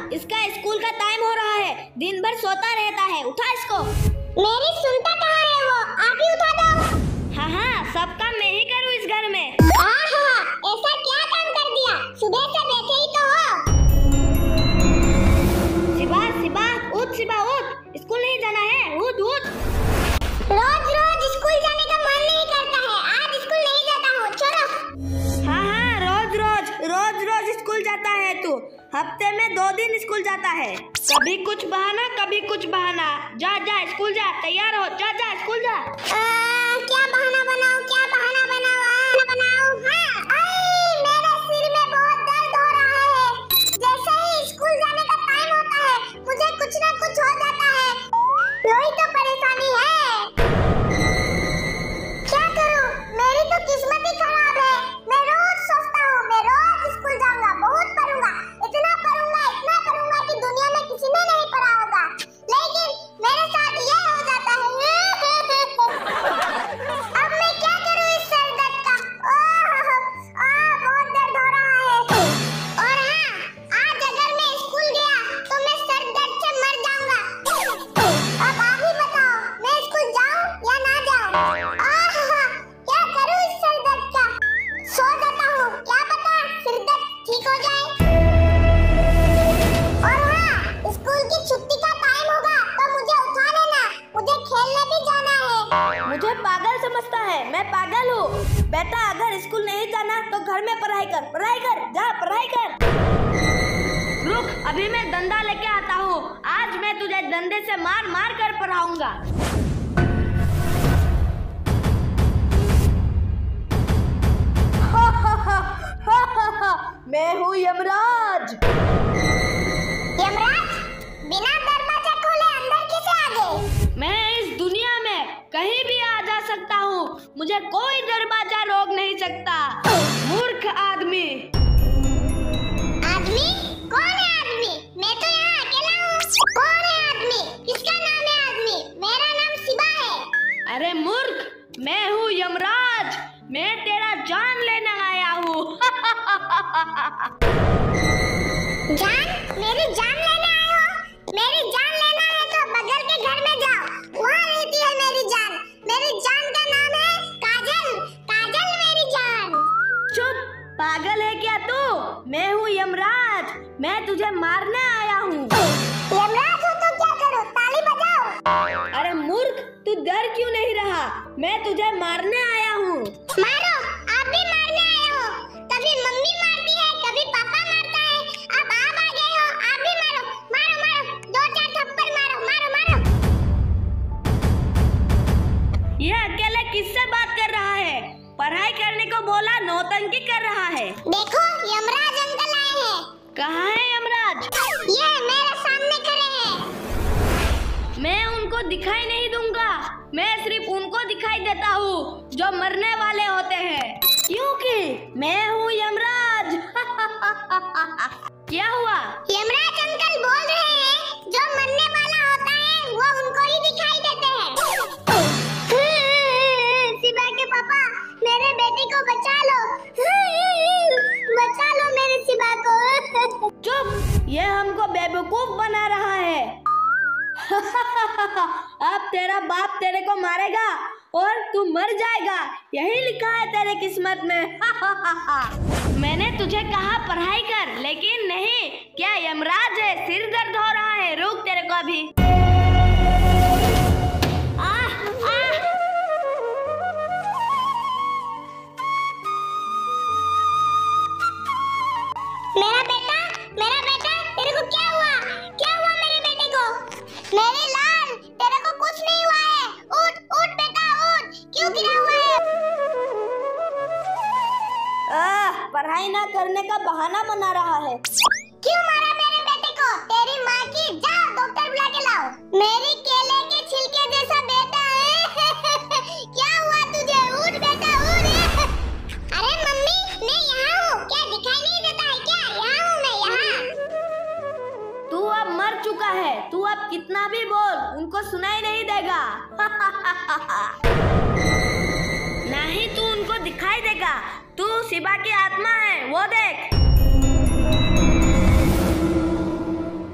इसका स्कूल का टाइम हो रहा है, दिन भर सोता रहता है, उठा इसको। मेरी सुनता कहाँ है वो, आप ही उठा दो। हाँ, सब काम मैं ही करूँ इस घर में। ऐसा क्या काम कर दिया, सुबह से बैठे ही तो हो। सिबा उठ, सिबा उठ, स्कूल नहीं जाना है, उठ। रोज स्कूल जाने का मन नहीं करता है, आज स्कूल नहीं जाता हूँ, छोड़ो। हाँ, रोज स्कूल जाता है तू, हफ्ते में 2 दिन स्कूल जाता है, कभी कुछ बहाना कभी कुछ बहाना। जा स्कूल जा, तैयार हो, जा स्कूल जा। क्या बहाना बनाऊं? मेरे सिर में बहुत दर्द हो रहा है, जैसे ही स्कूल जाने का टाइम होता है मुझे कुछ ना कुछ हो जाता है, यही तो परेशानी है। क्या करूं, मेरी तो किस्मत ही खराब है। मैं रोज सोचता हूँ मैं रोज स्कूल जाऊंगा, बहुत पढ़ूंगा, इतना पढ़ूंगा कि दुनिया में किसी ने नहीं पढ़ा होगा, लेकिन मेरे साथ ये हो जाता है। अब मैं क्या करूं इस सर दर्द का? बहुत दर्द हो रहा है। और हाँ, आज अगर मैं स्कूल गया तो मैं सर दर्द से मर जाऊंगा। अब आप ही बताओ, मैं स्कूल जाऊं या ना जाऊं? क्या करूं इस सर दर्द का? सो जाता हूँ, क्या पता सिर दर्द ठीक हो जाए। और हाँ, स्कूल की छुट्टी का टाइम होगा तो मुझे उठा लेना, मुझे खेलने भी जाना है। मुझे पागल समझता है, मैं पागल हूँ बेटा। अगर स्कूल नहीं जाना तो घर में पढ़ाई कर, जा पढ़ाई कर। रुक, अभी मैं डंडा लेके आता हूँ, आज मैं तुझे डंडे से मार कर पढ़ाऊंगा। मैं हूँ यमराज। बिना दरवाजा खोले अंदर कैसे आ गए? मैं इस दुनिया में कहीं भी आ जा सकता हूँ, मुझे कोई दरवाजा रोक नहीं सकता। मूर्ख आदमी। आदमी? कौन है आदमी? मैं तो यहाँ अकेला हूँ। कौन है आदमी? किसका नाम है आदमी? मेरा नाम सिबा है। अरे मूर्ख, मैं हूँ यमराज, मैं तेरा जान लेने आया हूँ। मेरी जान लेने आए हो? मेरी जान लेना है तो बगल के घर में जाओ, वहाँ रहती है मेरी जान। मेरी जान का नाम है काजल मेरी जान। चुप, पागल है क्या तू? मैं हूँ यमराज, मैं तुझे मारने आया हूँ। यमराज हो तो क्या करो, ताली बजाओ। अरे मूर्ख, तू डर क्यों नहीं रहा? मैं तुझे मारने आया हूँ। मारो, आप भी मारने आए हो। कभी मम्मी मारती है, कभी पापा मारता है, अब आप आ गए हो, आप भी मारो। 2-4 थप्पड़ मारो। ये अकेले किससे बात कर रहा है? पढ़ाई करने को बोला, नौटंकी कर रहा है। देखो, यमराज अंकल आए हैं। कहाँ है यमराज? ये मेरे सामने खड़े हैं। मैं उनको दिखाई नहीं दूंगा, मैं सिर्फ उनको दिखाई देता हूँ जो मरने वाले होते हैं, क्योंकि मैं हूँ यमराज। क्या हुआ? यमराज अंकल बोल रहे हैं जो मरने वाला होता है वो उनको ही दिखाई देते हैं। सिबा के पापा, मेरे बेटे को बचा लो, बचा लो मेरे सिबा को। चुप, ये हमको बेवकूफ बना रहा है। अब तेरा बाप तेरे को मारेगा और तू मर जाएगा, यही लिखा है तेरे किस्मत में। मैंने तुझे कहा पढ़ाई कर, लेकिन नहीं। क्या यमराज है? सिर दर्द हो रहा है, रुक तेरे को अभी। मेरा बेटा, तेरे को क्या हुआ मेरे बेटे को? मेरे लाल, तेरे को कुछ नहीं हुआ है। उठ बेटा, उठ। क्यों गिरा हुआ है? पढ़ाई ना करने का बहाना बना रहा है। क्यों मारा मेरे बेटे को? तेरी माँ की, जाओ डॉक्टर बुला के लाओ। मेरी केले के छिलके जैसा बेटा है। क्या हुआ तुझे? उठ बेटा, उठ। अरे मम्मी, मैं यहाँ हूँ, क्या दिखाई नहीं देता है क्या? यहाँ हूँ मैं, यहाँ। तू अब मर चुका है, तू अब कितना भी बोल, उनको सुनाई नहीं देगा। नहीं, तू उनको दिखाई देगा। तू सिबा की आत्मा है, वो देख।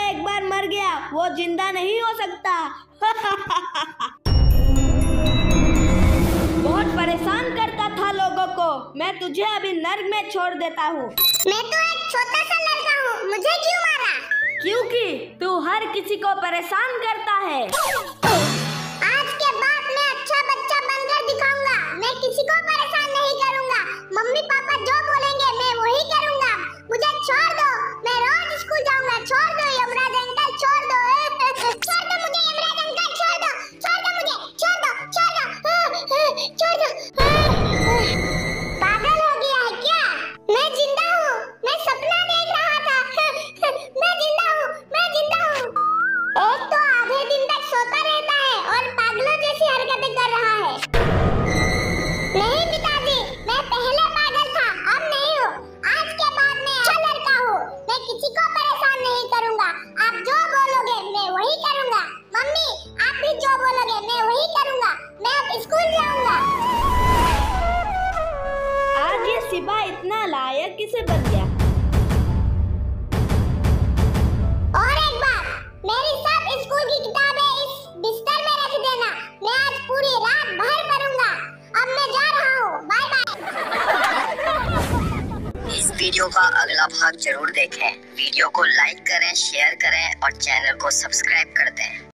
एक बार मर गया वो जिंदा नहीं हो सकता। बहुत परेशान करता था लोगों को। मैं तुझे अभी नर्क में छोड़ देता हूँ। मैं तो एक छोटा सा लड़का हूँ, मुझे क्यों मारा? क्योंकि तू हर किसी को परेशान करता है। आज के बाद मैं अच्छा बच्चा बनकर दिखाऊंगा। मैं किसी को परेशान नहीं करूंगा। मम्मी पापा जो बोलेंगे मैं वही करूंगा। मुझे छोड़ दो, मैं रोज स्कूल जाऊंगा। छोड़ दो यमराज अंकल, छोड़ दो। छोड़ दो मुझे यमराज अंकल, छोड़ दो। छोड़ दो मुझे, छोड़ दो, छोड़ दो, छोड़ दो। पागल हो गया है क्या? मैं जिंदा हूँ, मैं सपना देख रहा था। मैं जिंदा हूँ, मैं जिंदा हूँ। एक तो आधे दिन तक सोता रहता है और पागलों जैसी हरकतें कर रहा है। नहीं पिताजी, मैं पहले पागल था, अब नहीं हूँ। आज के बाद मैं अच्छा लड़का हूँ। मैं किसी को परेशान नहीं करूँगा। आप जो बोलोगे मैं वही करूँगा। मम्मी, आप भी जो बोलोगे मैं वही करूँगा। मैं अब स्कूल जाऊँगा। आज ये सिबा इतना लायक किसे बन गया? और एक बात, मेरी सब स्कूल की किताबें इस बिस्तर में रख देना। मैं आज पूरी रात भर पढ़ूंगा। अब मैं जा रहा हूँ, बाय बाय। इस वीडियो का अगला भाग जरूर देखें। वीडियो को लाइक करें, शेयर करें और चैनल को सब्सक्राइब कर दें।